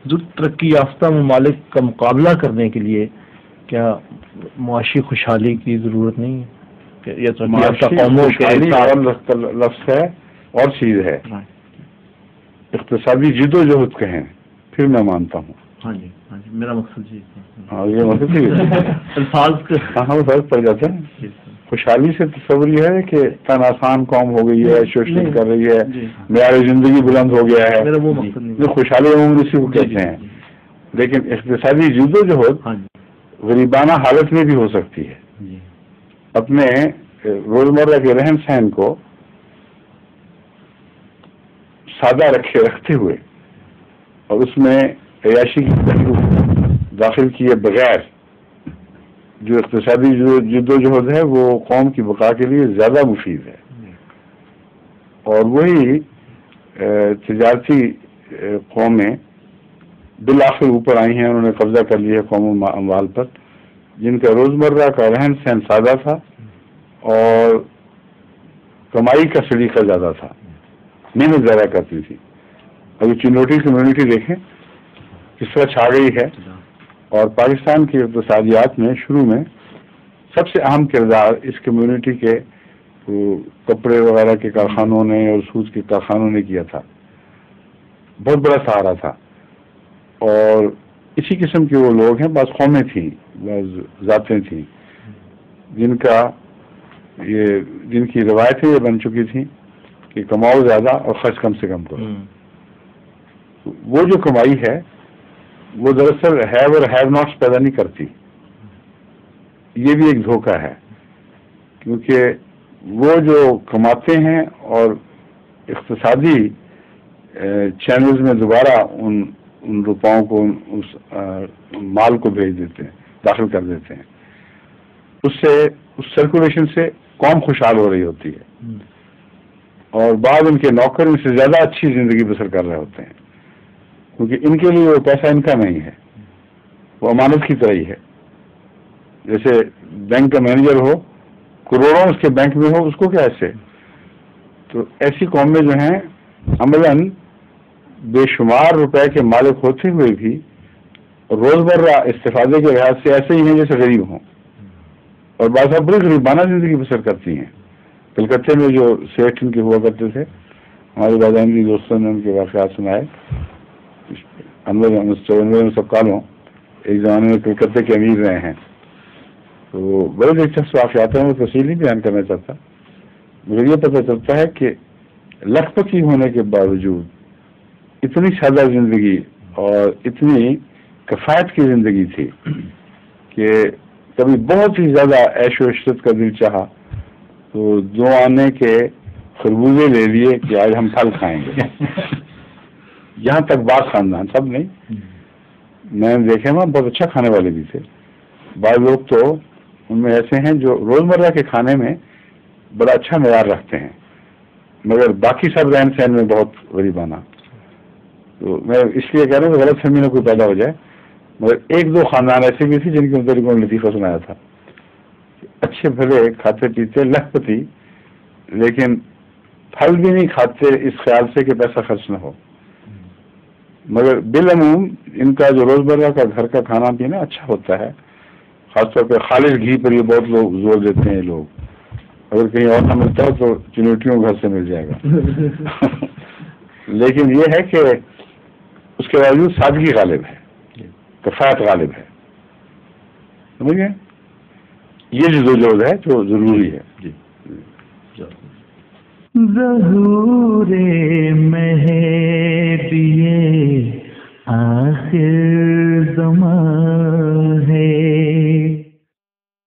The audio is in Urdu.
جو ترقی یافتہ ممالک کا مقابلہ کرنے کے لیے کیا معاشی خوشحالی کی ضرورت نہیں ہے؟ یا ترقی یافتہ قوموں کے لفظ ہے اور چیز ہے اقتصادی جد و جہد کہیں پھر میں مانتا ہوں. ہاں جی میرا مقصد جی ہاں یہ مقصد الفاظ ہاں فرق پڑ جاتا ہے. خوشحالی سے تصور یہ ہے کہ تن آسان قوم ہو گئی ہے، شوشت کر رہی ہے، معیار زندگی بلند ہو گیا ہے، خوشحالی عموماً اسی کو کہتے ہیں. لیکن اقتصادی جد و جہد غریبانہ حالت میں بھی ہو سکتی ہے. اپنے روزمرہ کے رہن سہن کو سادہ رکھتے ہوئے اور اس میں عیاشی کی پہلو داخل کیے بغیر جو اقتصادی جد و جہد ہے وہ قوم کی بقا کے لیے زیادہ مفید ہے. اور وہی تجارتی قومیں بالآخر اوپر آئی ہیں، انہوں نے قبضہ کر لیا ہے قوم و اموال پر، جن کا روزمرہ کا رہن سہن سادہ تھا اور کمائی کا سلیقہ زیادہ تھا، محنت زیادہ کرتی تھی. ابھی چنوٹی کمیونٹی دیکھیں کس طرح چھا گئی ہے، اور پاکستان کی اقتصادیات میں شروع میں سب سے اہم کردار اس کمیونٹی کے کپڑے وغیرہ کے کارخانوں نے اور سوت کے کارخانوں نے کیا تھا. بہت بڑا سہارا تھا. اور اسی قسم کے وہ لوگ ہیں، بعض قومیں تھیں، بعض ذاتیں تھیں جن کی روایتیں یہ بن چکی تھیں کہ کماؤ زیادہ اور خرچ کم سے کم کرو. وہ جو کمائی ہے وہ دراصل ہیو اور ہیو ناٹس پیدا نہیں کرتی. یہ بھی ایک دھوکہ ہے، کیونکہ وہ جو کماتے ہیں اور اقتصادی چینلز میں دوبارہ ان روپاؤں کو اس مال کو بھیج دیتے ہیں، داخل کر دیتے ہیں. اس سرکولیشن سے قوم خوشحال ہو رہی ہوتی ہے، اور بعض ان کے نوکر ان سے زیادہ اچھی زندگی بسر کر رہے ہوتے ہیں، کیونکہ ان کے لیے وہ پیسہ ان کا نہیں ہے، وہ امانت کی طرح ہی ہے. جیسے بینک کا مینیجر ہو، کروڑوں اس کے بینک میں ہو، اس کو کیا ایسے. تو ایسی قومیں جو ہیں عملاً بے شمار روپے کے مالک ہوتے ہوئے بھی روزمرہ استفادے کے لحاظ سے ایسے ہی ہیں جیسے غریب ہوں، اور بعض بڑی غریبانہ زندگی بسر کرتی ہیں. کلکتے میں جو سیٹھ ان کے ہوا کرتے تھے، ہمارے بادامگی دوستوں نے ان کے واقعات سنائے. انور سب کالوں ایک زمانے میں کلکتے کے امیر رہے ہیں. تو بڑے دلچسپ واقعات ہیں، وہ تفصیل نہیں بیان کرنا چاہتا، مگر یہ پتہ چلتا ہے کہ لکھپتی ہونے کے باوجود اتنی سادہ زندگی اور اتنی کفایت کی زندگی تھی کہ کبھی بہت ہی زیادہ عیش و عشرت کا دل چاہا تو 2 آنے کے خربوزے لے لیے کہ آج ہم پھل کھائیں گے. یہاں تک بات خاندان سب نہیں، میں نے دیکھے وہاں بہت اچھا کھانے والے بھی تھے. بعض لوگ تو ان میں ایسے ہیں جو روزمرہ کے کھانے میں بڑا اچھا معیار رکھتے ہیں، مگر باقی سب رہن سہن میں بہت غریبانہ. تو میں اس لیے کہہ رہا ہوں کہ غلط فہمی نہ کوئی پیدا ہو جائے، مگر 1-2 خاندان ایسے بھی تھے جن کے متعلق انہوں نے لطیفہ سنایا تھا. اچھے بھلے کھاتے پیتے لکھپتی، لیکن پھل بھی نہیں کھاتے اس خیال سے کہ پیسہ خرچ نہ ہو. مگر بالعموم ان کا جو روزمرہ کا گھر کا کھانا پینا اچھا ہوتا ہے، خاص طور پہ خالص گھی پر یہ بہت لوگ زور دیتے ہیں. لوگ اگر کہیں اور نہ ملتا ہے تو چنوٹیوں گھر سے مل جائے گا. لیکن یہ ہے کہ اس کے باوجود سادگی غالب ہے، کفایت غالب ہے. سمجھ گئے؟ یہ جو ہے جو ضروری ہے. ظہور مہدی آخر زمان